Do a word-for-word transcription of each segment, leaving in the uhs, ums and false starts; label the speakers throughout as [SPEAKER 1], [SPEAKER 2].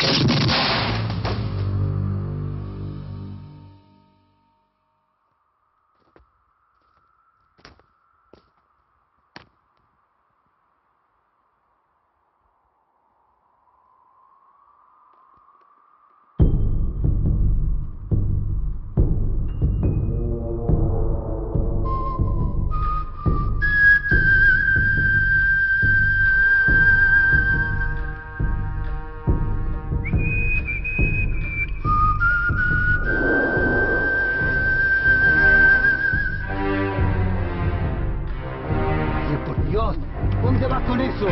[SPEAKER 1] ¿Dónde vas con eso?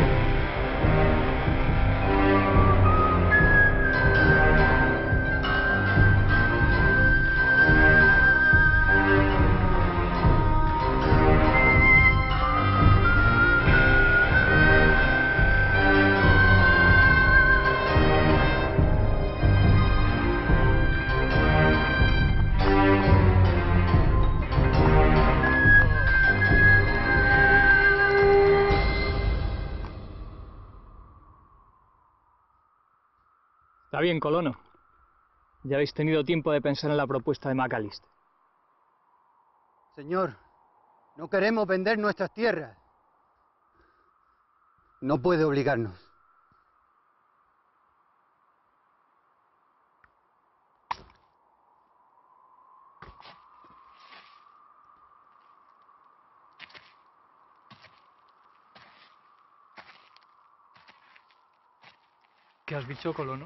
[SPEAKER 2] Está bien, colono. Ya habéis tenido tiempo de pensar en la propuesta de McAllister.
[SPEAKER 1] Señor, no queremos vender nuestras tierras. No puede obligarnos.
[SPEAKER 2] ¿Qué has dicho, colono?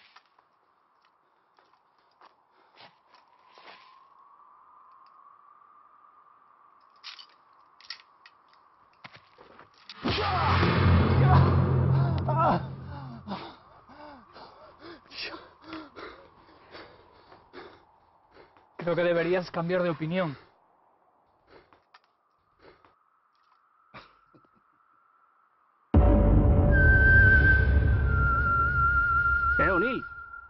[SPEAKER 2] Creo que deberías cambiar de opinión.
[SPEAKER 3] ¡Eh, O'Neill!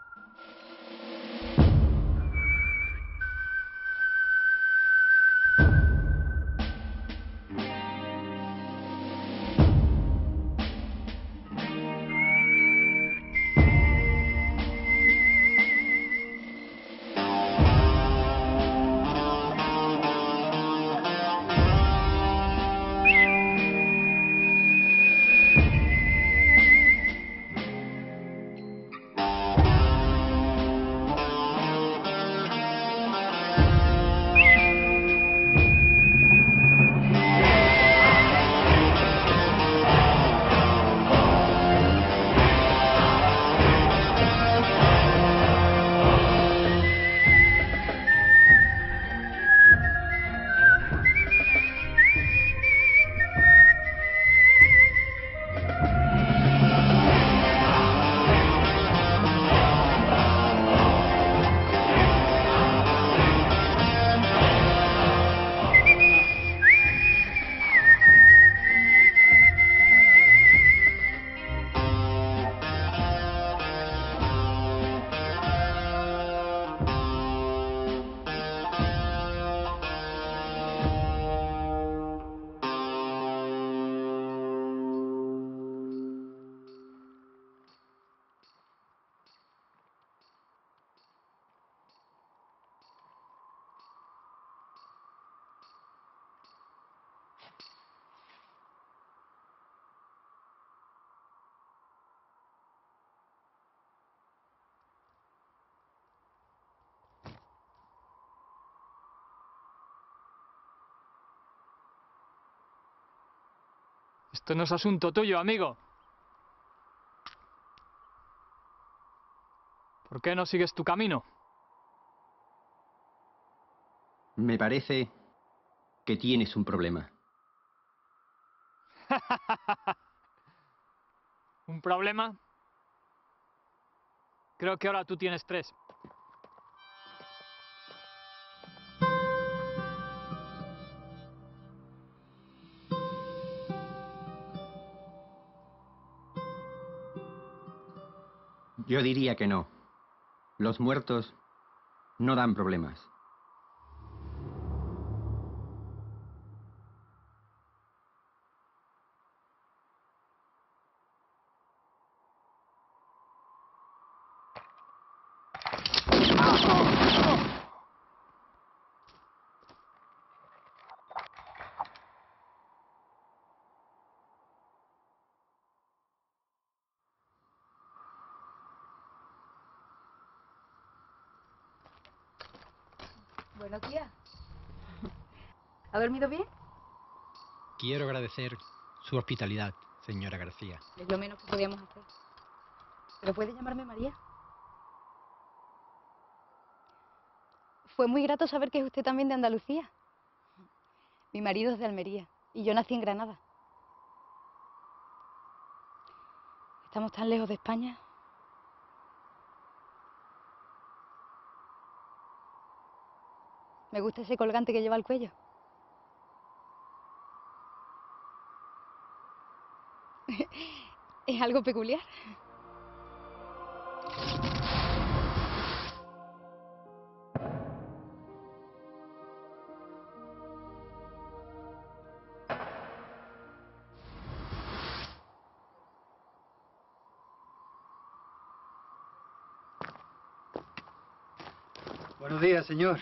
[SPEAKER 2] Esto no es asunto tuyo, amigo. ¿Por qué no sigues tu camino?
[SPEAKER 4] Me parece que tienes un problema.
[SPEAKER 2] ¿Un problema? Creo que ahora tú tienes tres.
[SPEAKER 4] Yo diría que no. Los muertos no dan problemas.
[SPEAKER 5] Buenos días. ¿Ha dormido bien?
[SPEAKER 6] Quiero agradecer su hospitalidad, señora García.
[SPEAKER 5] Es lo menos que podíamos hacer. ¿Pero puede llamarme María? Fue muy grato saber que es usted también de Andalucía. Mi marido es de Almería y yo nací en Granada. Estamos tan lejos de España. Me gusta ese colgante que lleva al cuello. Es algo peculiar.
[SPEAKER 1] Buenos días, señor.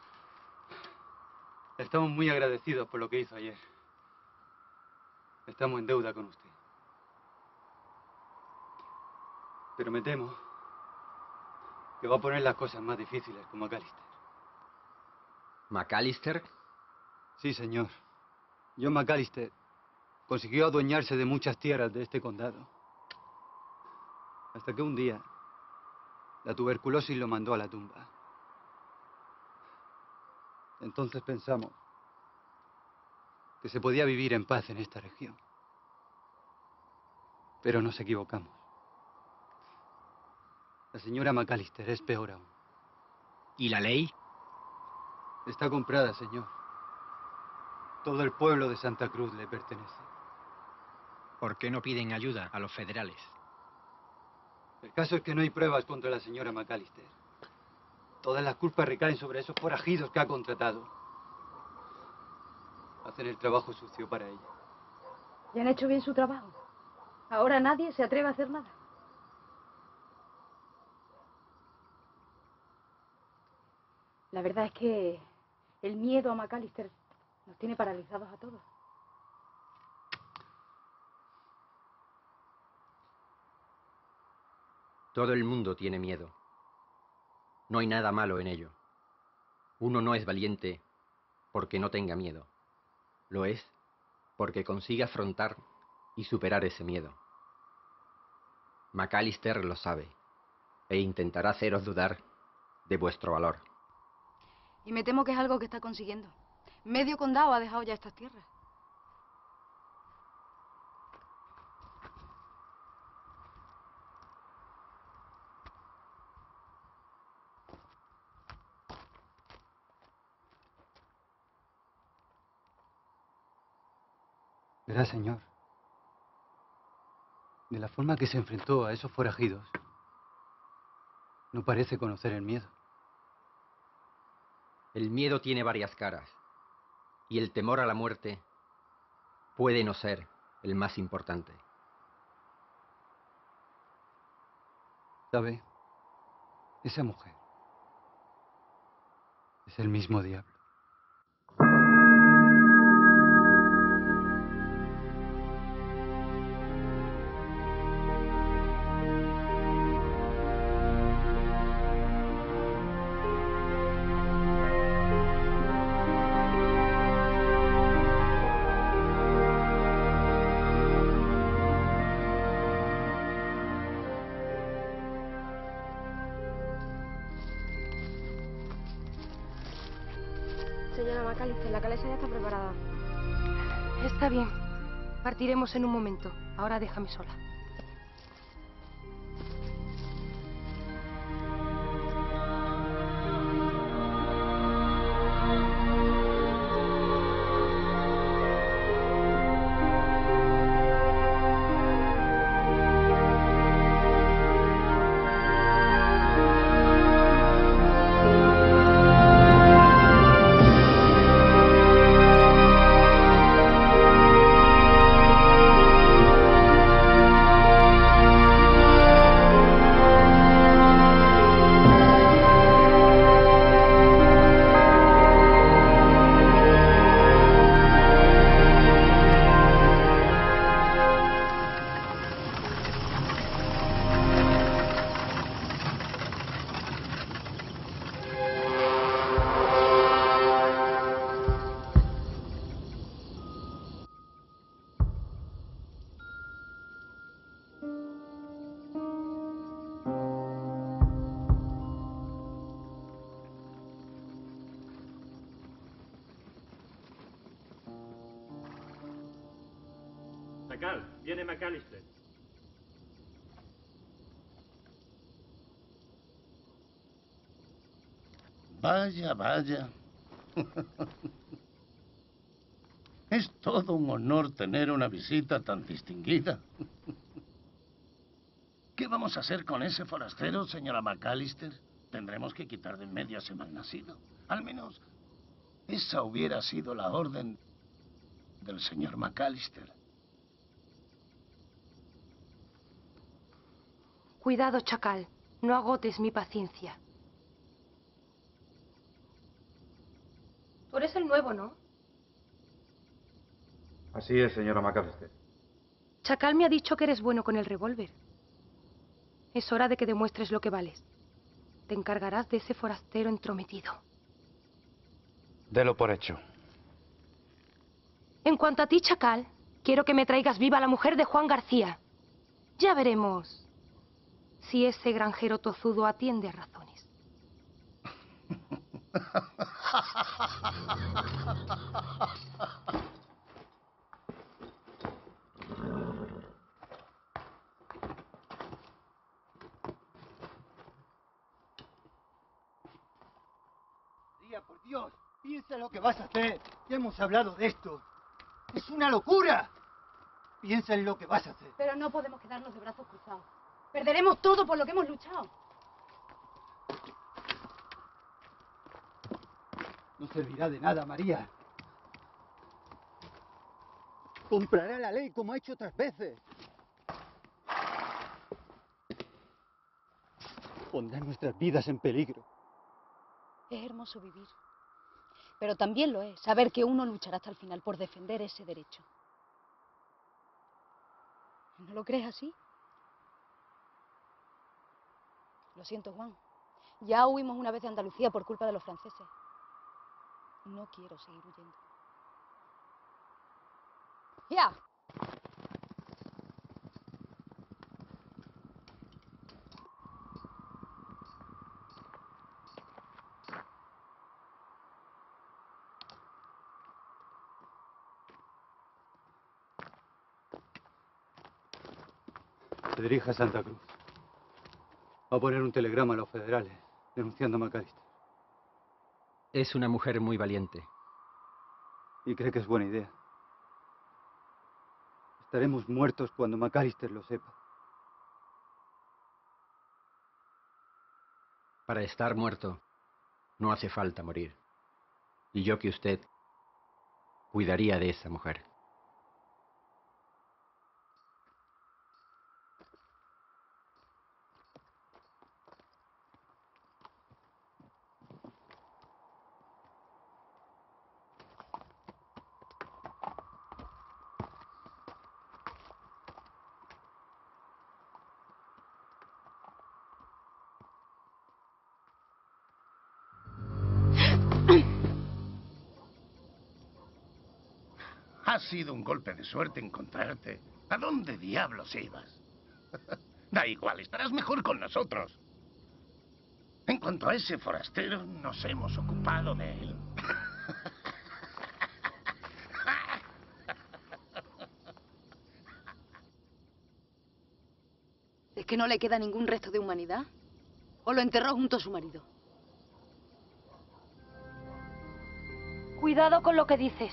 [SPEAKER 1] Estamos muy agradecidos por lo que hizo ayer. Estamos en deuda con usted. Pero me temo que va a poner las cosas más difíciles con McAllister.
[SPEAKER 4] ¿McAllister?
[SPEAKER 1] Sí, señor. John McAllister consiguió adueñarse de muchas tierras de este condado. Hasta que un día la tuberculosis lo mandó a la tumba. Entonces pensamos que se podía vivir en paz en esta región. Pero nos equivocamos. La señora McAllister es peor aún.
[SPEAKER 6] ¿Y la ley?
[SPEAKER 1] Está comprada, señor. Todo el pueblo de Santa Cruz le pertenece.
[SPEAKER 6] ¿Por qué no piden ayuda a los federales?
[SPEAKER 1] El caso es que no hay pruebas contra la señora McAllister. Todas las culpas recaen sobre esos forajidos que ha contratado. Hacen el trabajo sucio para ella.
[SPEAKER 5] Y han hecho bien su trabajo. Ahora nadie se atreve a hacer nada. La verdad es que el miedo a McAllister nos tiene paralizados a todos.
[SPEAKER 4] Todo el mundo tiene miedo. No hay nada malo en ello. Uno no es valiente porque no tenga miedo. Lo es porque consigue afrontar y superar ese miedo. McAllister lo sabe e intentará haceros dudar de vuestro valor.
[SPEAKER 5] Y me temo que es algo que está consiguiendo. Medio condado ha dejado ya estas tierras.
[SPEAKER 1] Verá, señor, de la forma que se enfrentó a esos forajidos, no parece conocer el miedo.
[SPEAKER 4] El miedo tiene varias caras, y el temor a la muerte puede no ser el más importante.
[SPEAKER 1] ¿Sabe? Esa mujer es el mismo diablo.
[SPEAKER 7] Señora McAllister, la calesa ya está preparada. Está bien. Partiremos en un momento. Ahora déjame sola.
[SPEAKER 3] Chacal, viene McAllister.
[SPEAKER 8] Vaya, vaya. Es todo un honor tener una visita tan distinguida. ¿Qué vamos a hacer con ese forastero, señora McAllister? Tendremos que quitar de en medio a ese malnacido. Al menos, esa hubiera sido la orden del señor McAllister.
[SPEAKER 7] Cuidado, Chacal. No agotes mi paciencia. Tú eres el nuevo, ¿no?
[SPEAKER 9] Así es, señora McAllister.
[SPEAKER 7] Chacal me ha dicho que eres bueno con el revólver. Es hora de que demuestres lo que vales. Te encargarás de ese forastero entrometido.
[SPEAKER 9] Delo por hecho.
[SPEAKER 7] En cuanto a ti, Chacal, quiero que me traigas viva a la mujer de Juan García. Ya veremos si ese granjero tozudo atiende a razones.
[SPEAKER 1] María, por Dios, piensa lo que vas a hacer. Ya hemos hablado de esto. ¡Es una locura! Piensa en lo que vas a hacer.
[SPEAKER 5] Pero no podemos quedarnos de brazos cruzados. Perderemos todo por lo que hemos luchado.
[SPEAKER 1] No servirá de nada, María. Comprará la ley como ha hecho otras veces. Pondrá nuestras vidas en peligro.
[SPEAKER 5] Es hermoso vivir. Pero también lo es saber que uno luchará hasta el final por defender ese derecho. ¿No lo crees así? Lo siento, Juan. Ya huimos una vez de Andalucía por culpa de los franceses. No quiero seguir huyendo. ¡Ya!
[SPEAKER 1] Se dirige a Santa Cruz. Va a poner un telegrama a los federales, denunciando a McAllister.
[SPEAKER 4] Es una mujer muy valiente.
[SPEAKER 1] Y cree que es buena idea. Estaremos muertos cuando McAllister lo sepa.
[SPEAKER 4] Para estar muerto, no hace falta morir. Y yo que usted cuidaría de esa mujer.
[SPEAKER 8] Ha sido un golpe de suerte encontrarte. ¿A dónde diablos ibas? Da igual, estarás mejor con nosotros. En cuanto a ese forastero, nos hemos ocupado de él.
[SPEAKER 5] ¿Es que no le queda ningún resto de humanidad? ¿O lo enterró junto a su marido?
[SPEAKER 7] Cuidado con lo que dices.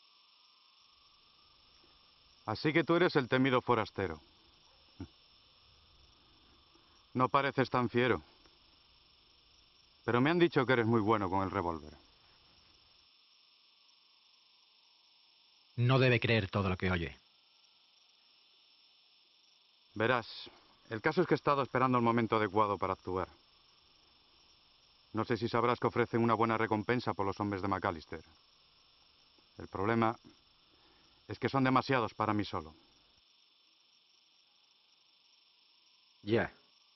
[SPEAKER 9] Así que tú eres el temido forastero. No pareces tan fiero. Pero me han dicho que eres muy bueno con el revólver.
[SPEAKER 6] No debe creer todo lo que oye.
[SPEAKER 9] Verás, el caso es que he estado esperando el momento adecuado para actuar. No sé si sabrás que ofrecen una buena recompensa por los hombres de McAllister. El problema es que son demasiados para mí solo.
[SPEAKER 4] Ya.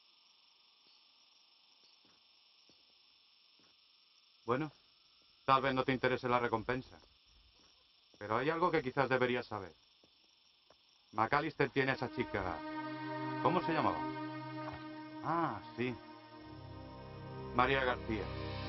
[SPEAKER 9] Bueno, tal vez no te interese la recompensa. Pero hay algo que quizás deberías saber. McAllister tiene a esa chica... ¿Cómo se llamaba? Ah, sí. María García.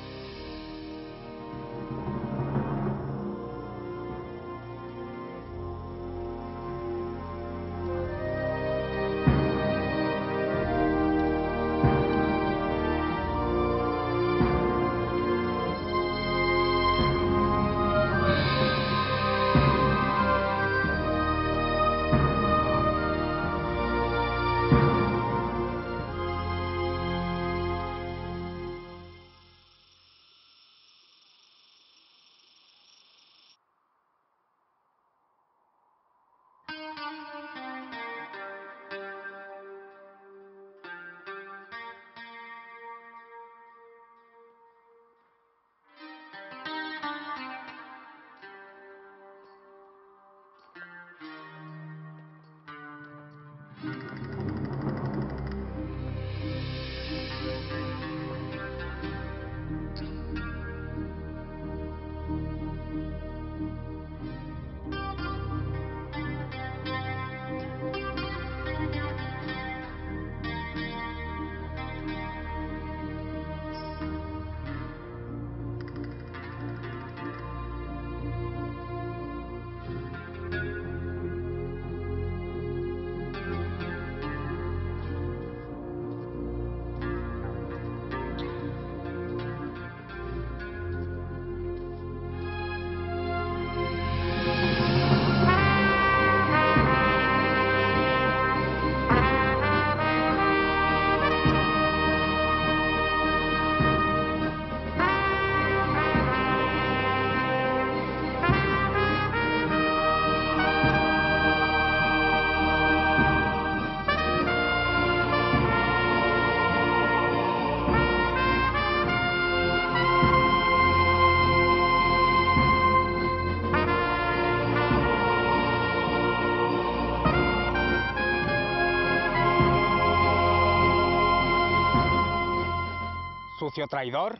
[SPEAKER 3] Sucio traidor.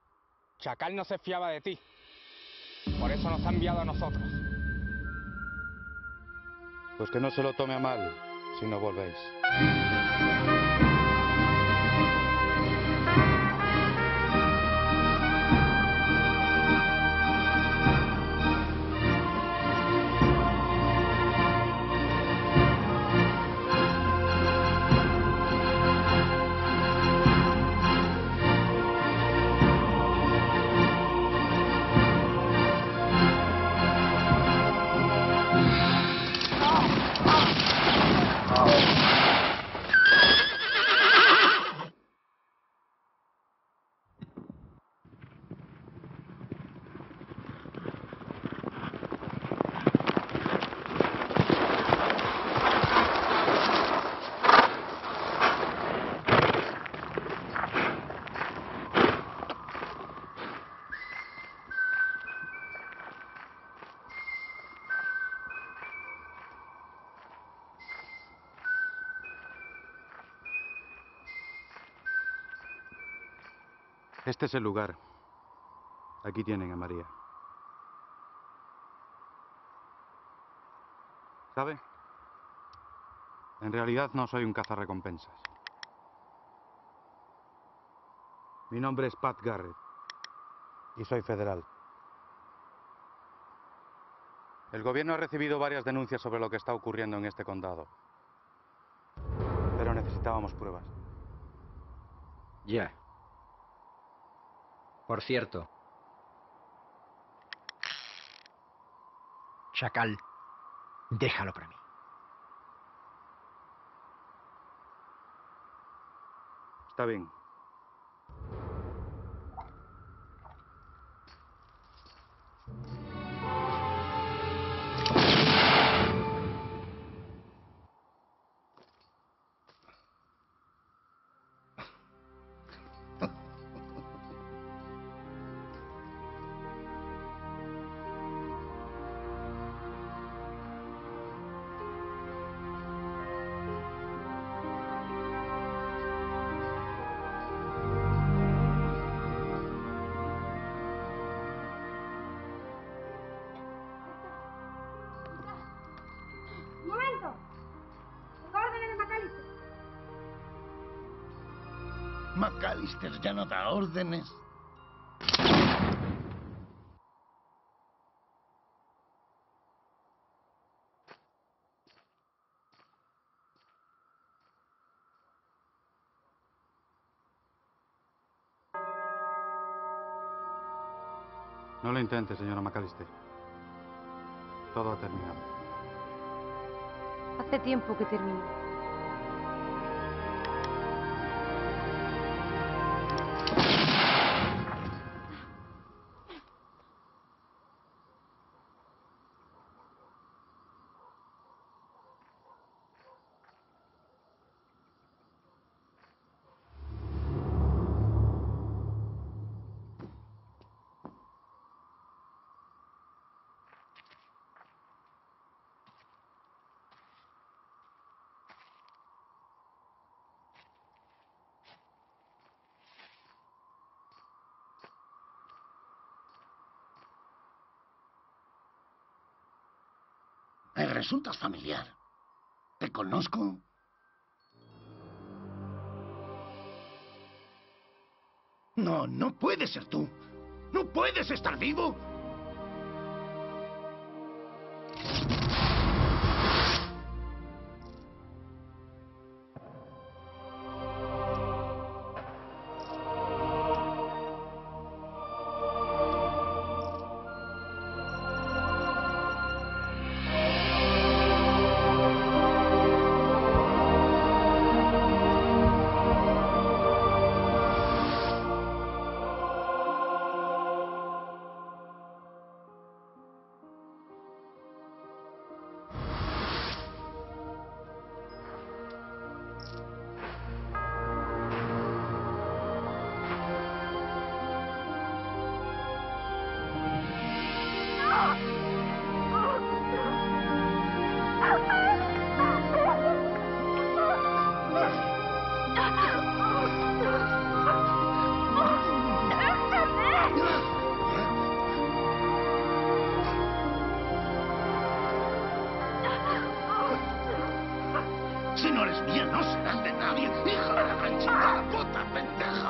[SPEAKER 3] Chacal no se fiaba de ti. Por eso nos ha enviado a nosotros.
[SPEAKER 9] Pues que no se lo tome a mal si no volvéis. Este es el lugar. Aquí tienen a María. ¿Sabe? En realidad no soy un cazarrecompensas. Mi nombre es Pat Garrett. Y soy federal. El gobierno ha recibido varias denuncias sobre lo que está ocurriendo en este condado. Pero necesitábamos pruebas.
[SPEAKER 4] Ya. Por cierto.
[SPEAKER 6] Chacal, déjalo para mí.
[SPEAKER 9] Está bien.
[SPEAKER 8] McAllister ya no da órdenes.
[SPEAKER 9] No lo intente, señora McAllister. Todo ha terminado.
[SPEAKER 7] Hace tiempo que terminó.
[SPEAKER 8] Me resultas familiar. ¿Te conozco? No, no puedes ser tú. ¿No puedes estar vivo? Si no eres mía, no serás de nadie. Hija de la gran chingada puta, pendeja.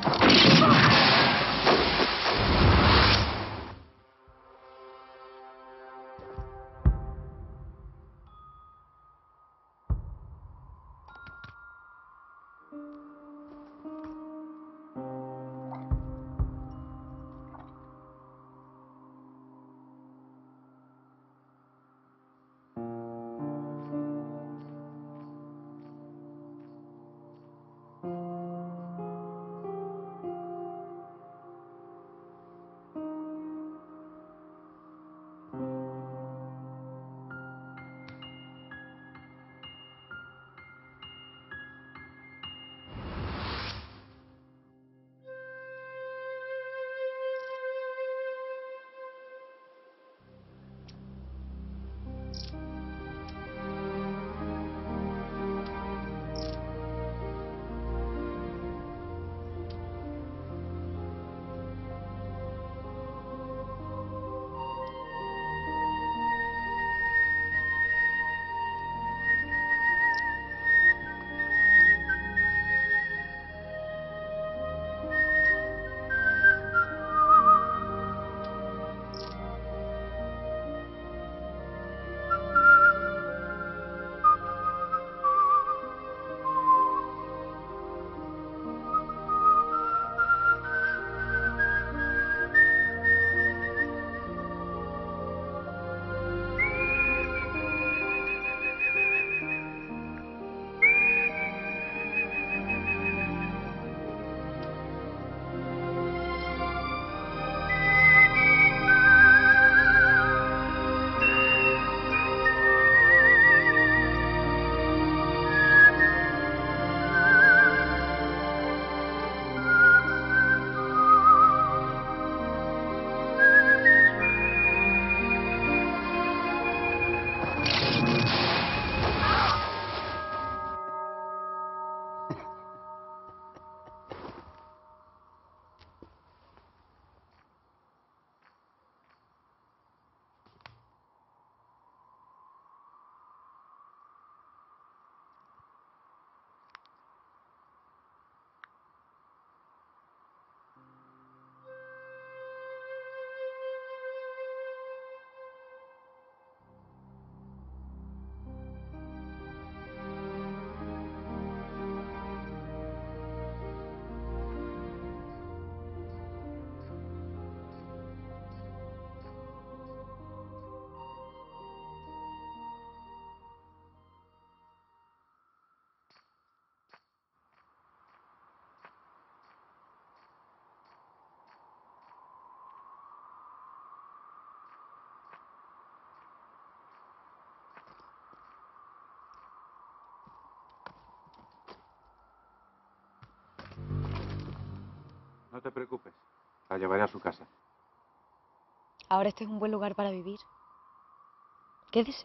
[SPEAKER 9] te preocupes. La llevaré a su casa.
[SPEAKER 5] Ahora este es un buen lugar para vivir. Quédese.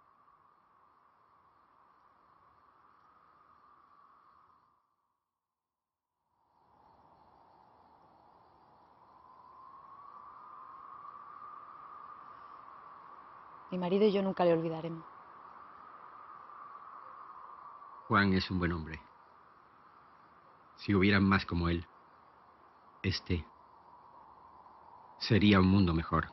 [SPEAKER 5] Mi marido y yo nunca le olvidaremos.
[SPEAKER 4] Juan es un buen hombre. Si hubieran más como él, este sería un mundo mejor.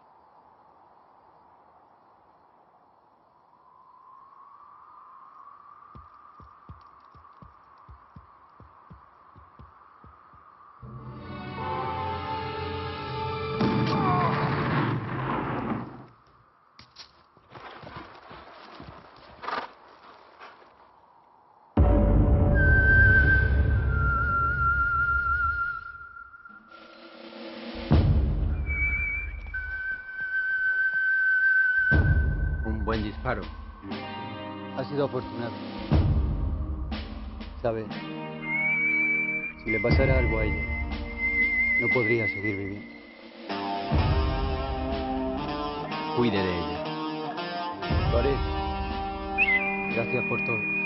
[SPEAKER 4] Un buen disparo.
[SPEAKER 1] Ha sido afortunado. ¿Sabe? Si le pasara algo a ella, no podría seguir viviendo.
[SPEAKER 4] Cuide de ella.
[SPEAKER 1] Lo haré. Gracias por todo.